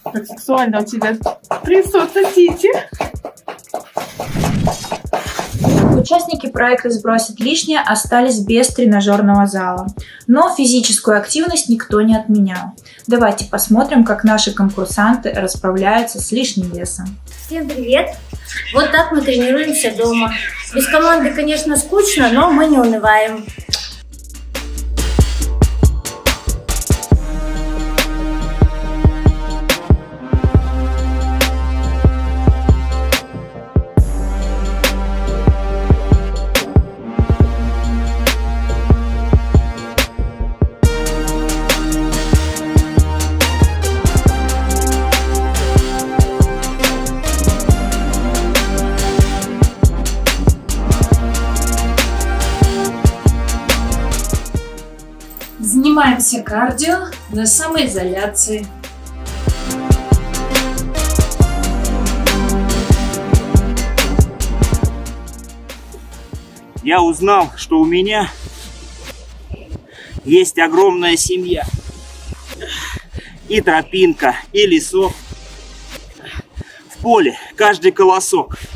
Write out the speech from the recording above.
Как сексуально у тебя трясутся тити. Участники проекта «Сбросить лишнее» остались без тренажерного зала. Но физическую активность никто не отменял. Давайте посмотрим, как наши конкурсанты расправляются с лишним весом. Всем привет! Вот так мы тренируемся дома. Без команды, конечно, скучно, но мы не унываем. Занимаемся кардио на самоизоляции. Я узнал, что у меня есть огромная семья. И тропинка, и лесок. В поле каждый колосок